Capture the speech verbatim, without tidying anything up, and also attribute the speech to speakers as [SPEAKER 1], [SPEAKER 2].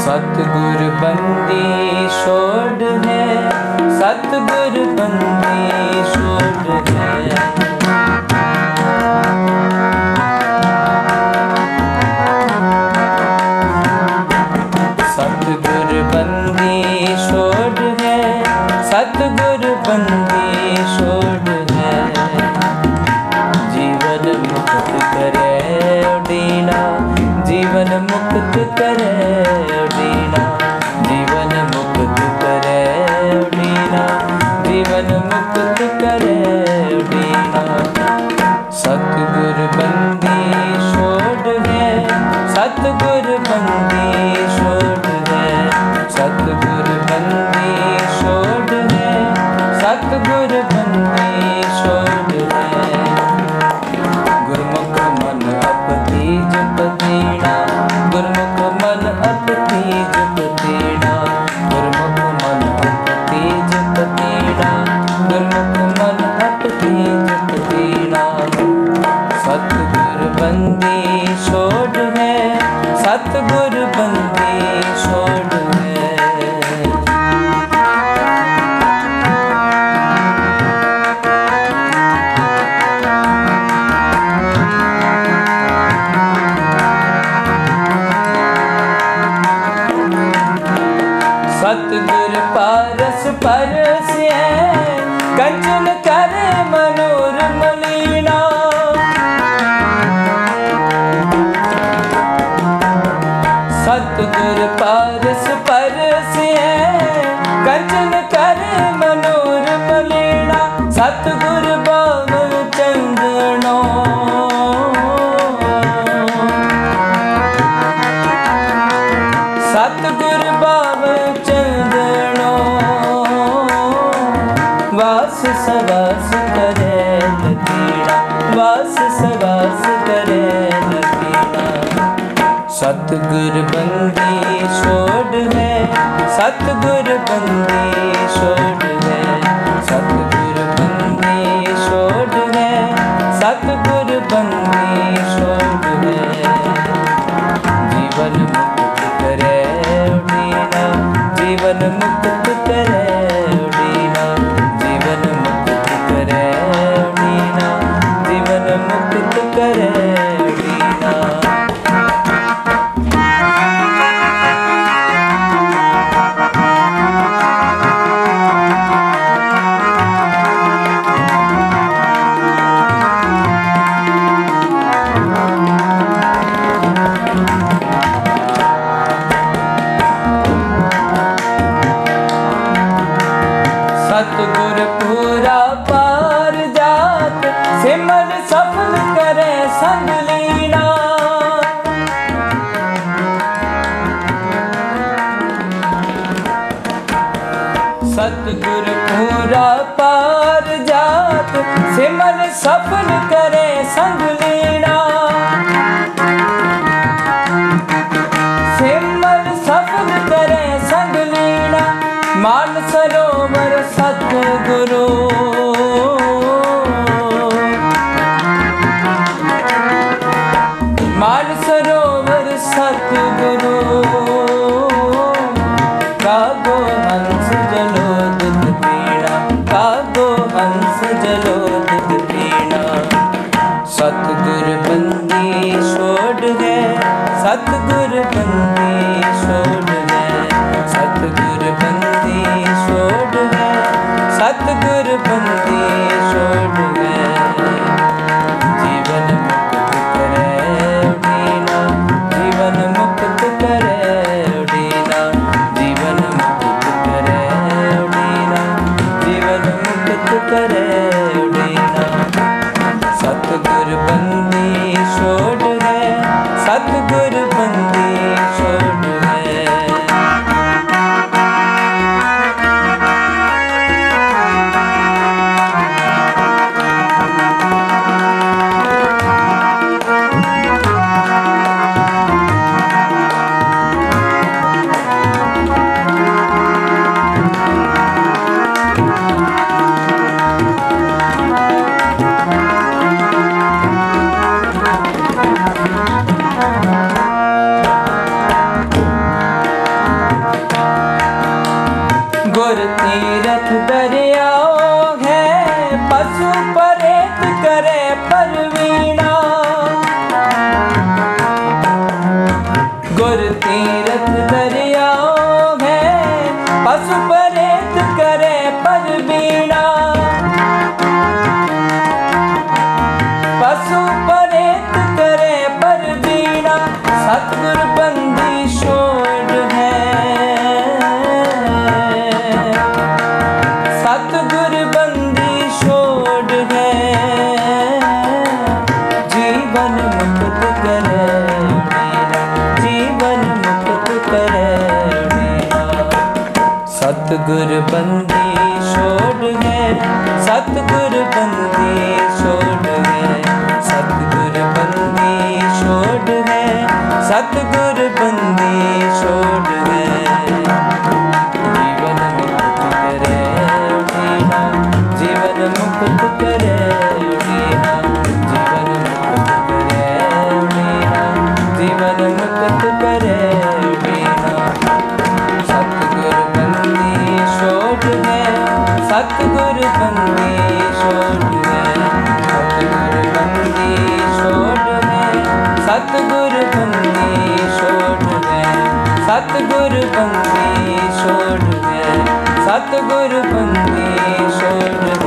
[SPEAKER 1] सतगुर बंदी छोड़ है, सतगुर बंदी छोड़ है। सतगुर बंदी छोड़ है, सतगुर बंदी छोड़ है। जीवन मुक्त करे उडीना, जीवन मुक्त करे उडीना, जीवन मुक्त करे उडीना, जीवन मुक्त करे उडीना। सतगुर बंदी छोड़ है, सतगुर बंदी छोड़ है, सतगुर बंदी छोड़ है, सतगुर बंदी छोड़ है। गुरमुख मन अपती जप दीना, गुरमुख मन अपती जप दीना, गुरमुख मन अपती जप दीना, गुरमुख मन अपती जप दीना। सतगुर बंदी छोड़ है, सतगुर बंदी छोड़ है। सतगुर पारस परस्य कंचन करे मनोर मलिना। सतगुर पारस परस्य कंचन करे मनोर मलिना। सतगुर बावन चंदनो, सतगुर बावन चंदनो, वास सवास करे लकीड़ा, वास सवास करे लकीड़ा। सतगुर बंदी छोड़ है, सतगुर बंदी छोड़ है, सतगुर बंदी छोड़ है, सतगुर बंदी छोड़ है। जीवन मुक्त करे उडीना, जीवन मुक्त करे उडीना, जीवन मुक्त करे उडीना, जीवन मुक्त करे उडीना। सतगुर पूरा पार जात, सिमर सफल करे संग लीना। सतगुर पूरा पार जात, सिमर सफल करे संग लीना। सिमर सफल करे संग लीना। मान सरोवर सतगुरु, मान सरोवर सतगुरु। कागो हंस जलो दुध पीना, कागो हंस जलो दुध पीना। सतगुर बंदी छोड़ है, सतगुर बंदी छोड़ है, सतगुर बंदी छोड़ है, सतगुर बंदी गुर तीरथ दरियाओ है, पशु परेत करे परवीणा। गुर तीरथ दरियाओ है, पशु परेत करे परवीणा। पशु परेत करे परवीणा, सतगुर बंदी छोड़ है। सतगुर बंदी छोड़ है, जीवन मुक्त करे मेरा, जीवन मुक्त करे मेरा। सतगुर बंदी छोड़ है, सतगुर बंदी छोड़ है, सतगुर बंदी छोड़ है, सतगुर बंदी छोड़ है। जीवन मुक्त करे उठीना, जीवन मुक्त करे उठीना, जीवन मुक्त करे उठीना, जीवन मुक्त करे उठीना। सतगुर बंदी छोड़ है, सतगुर बंदी छोड़ है, सतगुर बंदी छोड़ है, सतगुर बंदी छोड़ है, सतगुर बंदी छोड़ है, सतगुर बंदी छोड़ है।